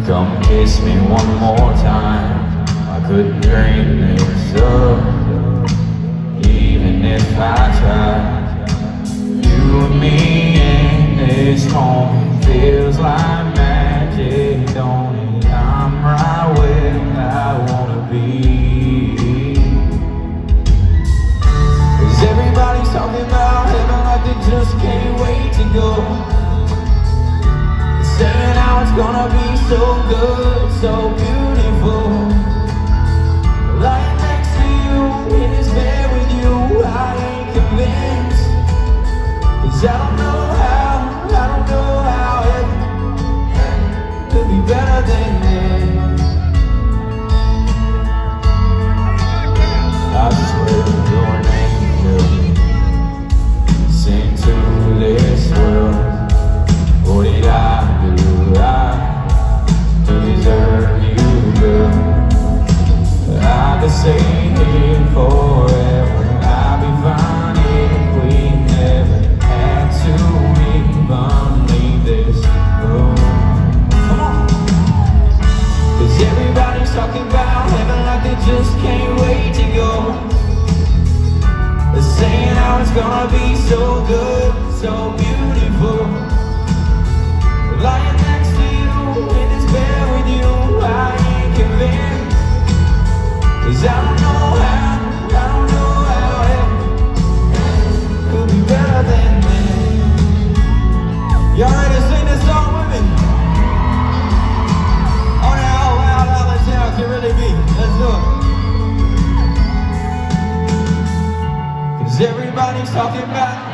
Come kiss me one more time. I couldn't dream this up, even if I tried. You and me in this moment feels like magic, don't it? I'm right where I wanna be. 'Cause everybody's talking about heaven like they just can't wait to go, saying how it's gonna be so good, so beautiful. Lying next to you in this bed with you, I ain't convinced. 'Cause I don't know how heaven could be better than this. I swear you're an angel, sing to this world. What did I do right to deserve you, girl? I could stay here forever, I'd be fine if we never had to even leave this room. Come on! 'Cause everybody's talking about heaven like they just can't wait to go. They're saying how it's gonna be so good, so beautiful. Lying next to you in this bed with you, I ain't convinced. 'Cause I don't know how heaven could be better than this. Y'all ready to sing this song with me? Oh, now, how loud Allentown can really be. Let's do it. 'Cause everybody's talking about